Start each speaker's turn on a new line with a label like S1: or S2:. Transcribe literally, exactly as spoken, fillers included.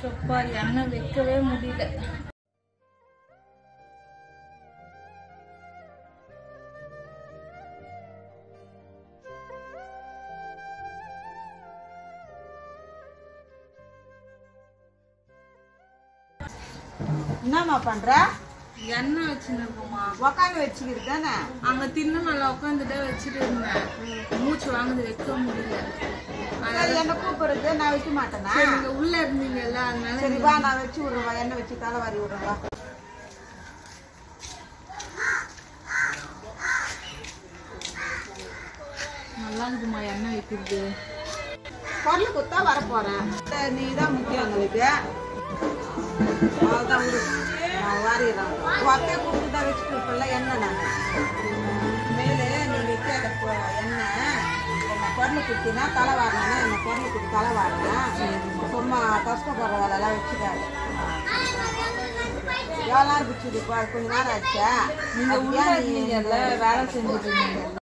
S1: எப்பா எண்ணெய் வைக்கவே முடியல.
S2: என்னம்மா பண்ற?
S1: எண்ணெய் வச்சுருக்கோமா?
S2: உக்காந்து வச்சுக்கிட்டு தானே
S1: அங்க தின்னு நல்லா உட்காந்துட்டே வச்சுட்டு இருந்தேன். மூச்சு வாங்குது, வைக்க முடியல.
S2: என்ன கூப்பிடுறது, நான் வைக்க மாட்டேனா?
S1: நீங்க உள்ள இருந்தீங்கல்ல, அதனால
S2: சரி வா, நான் வச்சு விடுறவா, எண்ணெய் வச்சு தலை வாரி விடுறவா.
S1: நல்லா இருக்குமா எண்ணெய் வைக்கிறது?
S2: பொருள் குத்தா வர போறேன். நீ தான் முக்கியம் எங்களுக்கு. அவ்வளோதான் விடு, நான் வாரிடுறேன். ஒத்தையை கூப்பிட்டு தான் வச்சுட்டு இருப்பேன்ல எண்ணெய். நான் மேலே நீ வைக்காத எண்ணெய் என்ன பொருள் குத்தினா தலை வாரினா என்ன பொருள் குத்தி தலை வாரினேன். சும்மா கஷ்டப்படுற வேலையெல்லாம் வச்சுக்காது. எவ்வளோ நேரம் பிடிச்சிது? கொஞ்ச நேரம் ஆச்சா?
S1: நீங்க உள்ள இருந்தீங்கல்ல, வேலை செஞ்சுட்டு இருந்தீங்க.